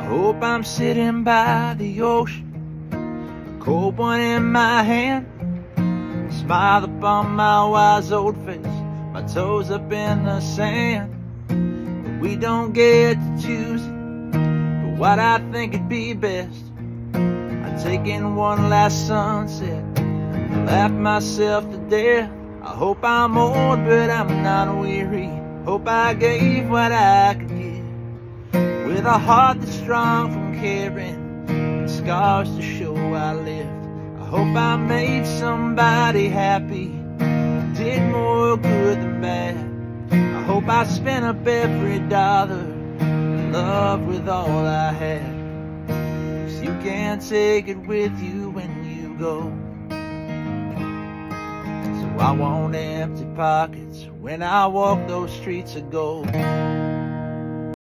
Hope I'm sitting by the ocean, a cold one in my hand, smile upon my wise old face, my toes up in the sand. But we don't get to choose it, but what I think it'd be best, I'd take in one last sunset, laugh myself to death. I hope I'm old, but I'm not weary. Hope I gave what I could give, with a heart that's strong from caring, and scars to show I lived. I hope I made somebody happy, did more good than bad. I hope I spent up every dollar in love with all I had, 'cause you can't take it with you when you go. I want empty pockets when I walk those streets of gold.